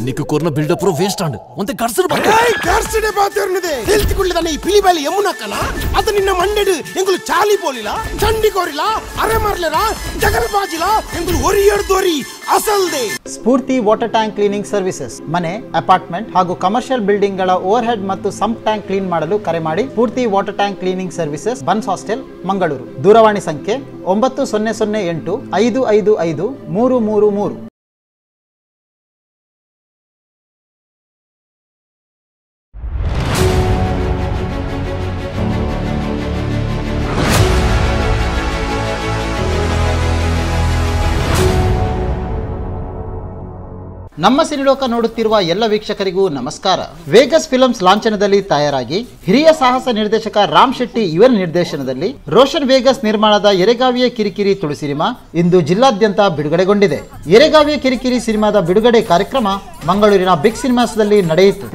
నీకు కొన్న buildup waste and ಒಂತೆ ಕರ್ಸರು ಕರ್ಸಡೆ ಬಾತರ್ನದೆ ಹೇಳ್ತಿಕೊಳ್ಳಿದಾನೆ ಈ ಪಿಲಿಬಾಲಿ ಯಮುನಕ್ಕನ ಅದು ನಿನ್ನ ಮಂಡೆಡು ಎಂಗುಲು ಚಾಲಿ ಪೋಲಿಲ ಚಂಡಿ ಕೋರಿಲ ಅರೆ ಮಾರ್ಲೆರ ಜಗಲ್ ಬಾಜಿಲ ಎಂಗುಲು ಒರಿಯಡ್ದೋರಿ ಅಸಲ್ದೆ Spoorthi water tank cleaning services ಮನೆ ಅಪಾರ್ಟ್ಮೆಂಟ್ ಹಾಗೂ ಕಮರ್ಷಿಯಲ್ ಬಿಲ್ಡಿಂಗ್ ಗಳ ಓವರ್ ಹೆಡ್ ಮತ್ತು ಸಂಪ್ ಟ್ಯಾಂಕ್ ಕ್ಲೀನ್ ಮಾಡಲು ಕರೆ ಮಾಡಿ Spoorthi water tank cleaning services Bunts hostel Mangaluru ದೂರವಾಣಿ ಸಂಖ್ಯೆ 9008 555 333 ನಮ್ಮ ಸಿನಿಲೋಕ ನೋಡುತ್ತಿರುವ ಎಲ್ಲ ವೀಕ್ಷಕರಿಗೂ ನಮಸ್ಕಾರ. ವೇಗಸ್ ಫಿಲ್ಮ್ಸ್ ಲಾಂಛನದಲ್ಲಿ ತಯಾರಾಗಿ ಹಿರಿಯ ಸಾಹಸ ನಿರ್ದೇಶಕ ರಾಮ್ ಶೆಟ್ಟಿ ಇವರ ನಿರ್ದೇಶನದಲ್ಲಿ ರೋಷನ್ ವೇಗಸ್ ನಿರ್ಮಾಣದ ಯೆರೆಗಾವ್ಯೆ ಕಿರಿಕಿರಿ ತುಳು ಸಿನಿಮಾ ಇಂದು ಜಿಲ್ಲಾದ್ಯಂತ ಬಿಡುಗಡೆಗೊಂಡಿದೆ. ಯೆರೆಗಾವ್ಯೆ ಕಿರಿಕಿರಿ ಸಿನಿಮಾದ ಬಿಡುಗಡೆ ಕಾರ್ಯಕ್ರಮ ಮಂಗಳೂರಿನ ಬಿಗ್ ಸಿನಿಮಾಸ್ನಲ್ಲಿ ನಡೆಯಿತು.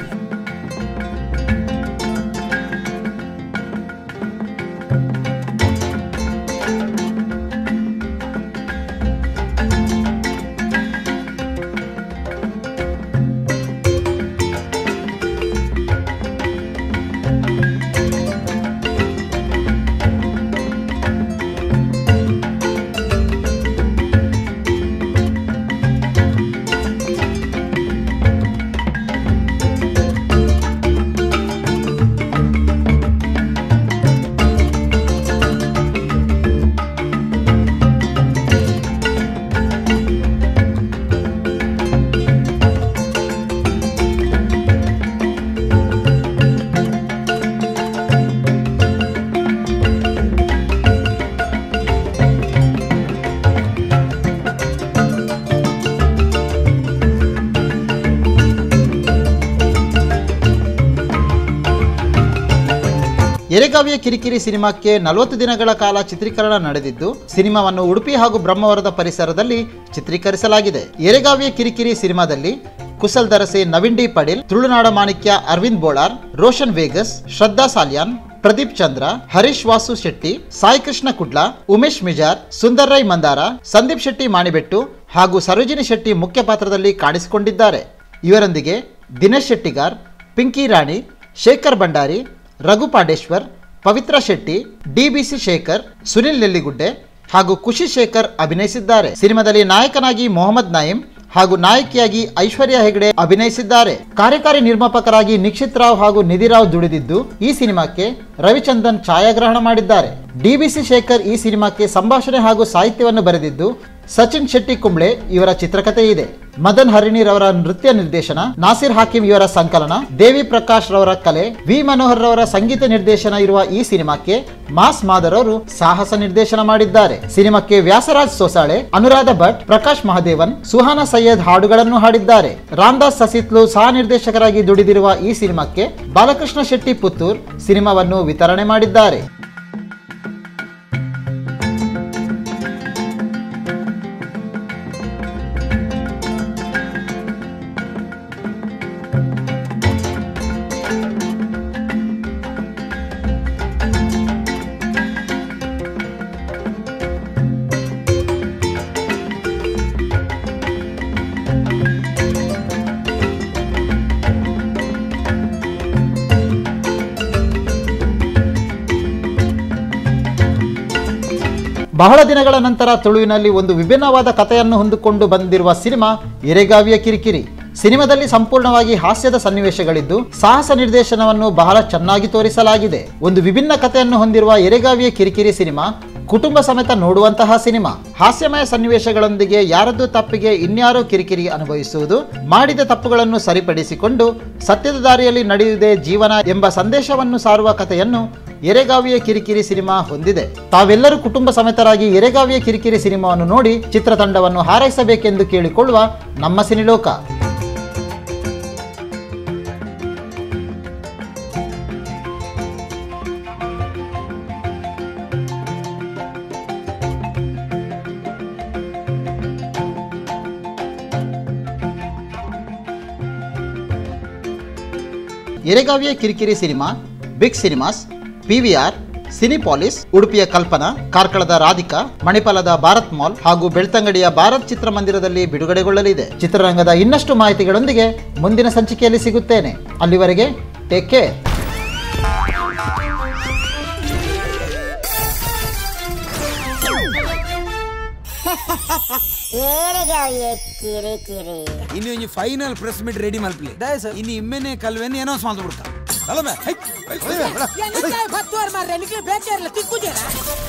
ಯೆರೆಗಾವ್ಯೆ ಕಿರಿಕಿರಿ ಸಿನಿಮಾಕ್ಕೆ 40 ದಿನಗಳ ಕಾಲ ಚಿತ್ರೀಕರಣ ನಡೆದಿದ್ದು ಸಿನಿಮಾವನ್ನು ಉಡುಪಿ ಹಾಗೂ ಬ್ರಹ್ಮಾವರದ ಪರಿಸರದಲ್ಲಿ ಚಿತ್ರೀಕರಿಸಲಾಗಿದೆ. ಯೆರೆಗಾವ್ಯೆ ಕಿರಿಕಿರಿ ಸಿನಿಮಾದಲ್ಲಿ ಕುಸಲ್ ದರಸೆ ನವೀನ್ ಡಿ ಪಡೀಲ್, ತುಳುನಾಡ ಮಾಣಿಕ್ಯ ಅರವಿಂದ್ ಬೋಳಾರ್, ರೋಷನ್ ವೇಗಸ್, ಶ್ರದ್ಧಾ ಸಾಲ್ಯಾನ್, ಪ್ರದೀಪ್ ಚಂದ್ರ, ಹರೀಶ್ ವಾಸು ಶೆಟ್ಟಿ, ಸಾಯಿ ಕೃಷ್ಣ ಕುಡ್ಲಾ, ಉಮೇಶ್ ಮಿಜಾರ್, ಸುಂದರ್ ರೈ ಮಂದಾರ, ಸಂದೀಪ್ ಶೆಟ್ಟಿ ಮಾಣಿಬೆಟ್ಟು ಹಾಗೂ ಸರೋಜಿನಿ ಶೆಟ್ಟಿ ಮುಖ್ಯ ಪಾತ್ರದಲ್ಲಿ ಕಾಣಿಸಿಕೊಂಡಿದ್ದಾರೆ. ಇವರೊಂದಿಗೆ ದಿನೇಶ್ ಶೆಟ್ಟಿಗಾರ್, ಪಿಂಕಿ ರಾಣಿ, ಶೇಖರ್ ಭಂಡಾರಿ, ರಘು ಪಾಂಡೇಶ್ವರ್, ಪವಿತ್ರ ಶೆಟ್ಟಿ, ಡಿಬಿಸಿ ಶೇಖರ್, ಸುನಿಲ್ ನೆಲ್ಲಿಗುಡ್ಡೆ ಹಾಗೂ ಖುಷಿ ಶೇಖರ್ ಅಭಿನಯಿಸಿದ್ದಾರೆ. ಸಿನಿಮಾದಲ್ಲಿ ನಾಯಕನಾಗಿ ಮೊಹಮ್ಮದ್ ನಯೀಂ ಹಾಗೂ ನಾಯಕಿಯಾಗಿ ಐಶ್ವರ್ಯ ಹೆಗಡೆ ಅಭಿನಯಿಸಿದ್ದಾರೆ. ಕಾರ್ಯಕಾರಿ ನಿರ್ಮಾಪಕರಾಗಿ ನಿಕ್ಷಿತ್ ರಾವ್ ಹಾಗೂ ನಿಧಿರಾವ್ ದುಡಿದಿದ್ದು ಈ ಸಿನಿಮಾಕ್ಕೆ ರವಿಚಂದನ್ ಛಾಯಾಗ್ರಹಣ ಮಾಡಿದ್ದಾರೆ. ಡಿಬಿಸಿ ಶೇಖರ್ ಈ ಸಿನಿಮಾಕ್ಕೆ ಸಂಭಾಷಣೆ ಹಾಗೂ ಸಾಹಿತ್ಯವನ್ನು ಬರೆದಿದ್ದು ಸಚಿನ್ ಶೆಟ್ಟಿ ಕುಂಬ್ಳೆ ಇವರ ಚಿತ್ರಕಥೆ ಇದೆ. ಮದನ್ ಹರಿಣಿ ರವರ ನೃತ್ಯ ನಿರ್ದೇಶನ, ನಾಸಿರ್ ಹಾಕಿಂ ಇವರ ಸಂಕಲನ, ದೇವಿ ಪ್ರಕಾಶ್ ರವರ ಕಲೆ, ವಿ ಮನೋಹರ್ ರವರ ಸಂಗೀತ ನಿರ್ದೇಶನ ಇರುವ ಈ ಸಿನಿಮಾಕ್ಕೆ ಮಾಸ್ ಮಾದರ್ ಅವರು ಸಾಹಸ ನಿರ್ದೇಶನ ಮಾಡಿದ್ದಾರೆ. ಸಿನಿಮಾಕ್ಕೆ ವ್ಯಾಸರಾಜ್ ಸೋಸಾಳೆ, ಅನುರಾಧ ಭಟ್, ಪ್ರಕಾಶ್ ಮಹದೇವನ್, ಸುಹಾನಾ ಸೈಯದ್ ಹಾಡುಗಳನ್ನು ಹಾಡಿದ್ದಾರೆ. ರಾಮದಾಸ್ ಸಸಿತ್ಲು ಸಹ ನಿರ್ದೇಶಕರಾಗಿ ದುಡಿದಿರುವ ಈ ಸಿನಿಮಾಕ್ಕೆ ಬಾಲಕೃಷ್ಣ ಶೆಟ್ಟಿ ಪುತ್ತೂರ್ ಸಿನಿಮಾವನ್ನು ವಿತರಣೆ ಮಾಡಿದ್ದಾರೆ. ಬಹಳ ದಿನಗಳ ನಂತರ ತುಳುವಿನಲ್ಲಿ ಒಂದು ವಿಭಿನ್ನವಾದ ಕಥೆಯನ್ನು ಹೊಂದಿಕೊಂಡು ಬಂದಿರುವ ಸಿನಿಮಾ ಯೆರೆಗಾವ್ಯೆ ಕಿರಿಕಿರಿ. ಸಿನಿಮಾದಲ್ಲಿ ಸಂಪೂರ್ಣವಾಗಿ ಹಾಸ್ಯದ ಸನ್ನಿವೇಶಗಳಿದ್ದು ಸಾಹಸ ನಿರ್ದೇಶನವನ್ನು ಬಹಳ ಚೆನ್ನಾಗಿ ತೋರಿಸಲಾಗಿದೆ. ಒಂದು ವಿಭಿನ್ನ ಕಥೆಯನ್ನು ಹೊಂದಿರುವ ಯೆರೆಗಾವ್ಯೆ ಕಿರಿಕಿರಿ ಸಿನಿಮಾ ಕುಟುಂಬ ಸಮೇತ ನೋಡುವಂತಹ ಸಿನಿಮಾ. ಹಾಸ್ಯಮಯ ಸನ್ನಿವೇಶಗಳೊಂದಿಗೆ ಯಾರದ್ದು ತಪ್ಪಿಗೆ ಇನ್ಯಾರೋ ಕಿರಿಕಿರಿ ಅನುಭವಿಸುವುದು, ಮಾಡಿದ ತಪ್ಪುಗಳನ್ನು ಸರಿಪಡಿಸಿಕೊಂಡು ಸತ್ಯದ ದಾರಿಯಲ್ಲಿ ನಡೆಯುವುದೇ ಜೀವನ ಎಂಬ ಸಂದೇಶವನ್ನು ಸಾರುವ ಕಥೆಯನ್ನು ಯೆರೆಗಾವ್ಯೆ ಕಿರಿಕಿರಿ ಸಿನಿಮಾ ಹೊಂದಿದೆ. ತಾವೆಲ್ಲರೂ ಕುಟುಂಬ ಸಮೇತರಾಗಿ ಯೆರೆಗಾವ್ಯೆ ಕಿರಿಕಿರಿ ಸಿನಿಮಾವನ್ನು ನೋಡಿ ಚಿತ್ರತಂಡವನ್ನು ಹಾರೈಸಬೇಕೆಂದು ಕೇಳಿಕೊಳ್ಳುವ ನಮ್ಮ ಸಿನಿಲೋಕ. Yeregavye Kirikiri cinema big cinemas, PVR, Cinepolis, ಉಡುಪಿಯ ಕಲ್ಪನಾ, ಕಾರ್ಕಳದ ರಾಧಿಕಾ, ಮಣಿಪಾಲದ ಭಾರತ್ ಮಾಲ್ ಹಾಗೂ ಬೆಳ್ತಂಗಡಿಯ ಭಾರತ್ ಚಿತ್ರಮಂದಿರದಲ್ಲಿ ಬಿಡುಗಡೆಗೊಳ್ಳಲಿದೆ. ಚಿತ್ರರಂಗದ ಇನ್ನಷ್ಟು ಮಾಹಿತಿಗಳೊಂದಿಗೆ ಮುಂದಿನ ಸಂಚಿಕೆಯಲ್ಲಿ ಸಿಗುತ್ತೇನೆ. ಅಲ್ಲಿವರೆಗೆ ಟೇಕ್ ಕೇರ್. Yeregavye Kirikiri. ಇನ್ನು ಫೈನಲ್ ಪ್ರೆಸ್ ಮೀಟ್ ರೆಡಿ ಮಾಡ್ಲಿ. ಇನ್ನು ಇಮ್ಮೆನೆ ಕಲ್ವೆನ್ ಏನೋ ಮಾಡ್ಬಿಡ್ತಾ.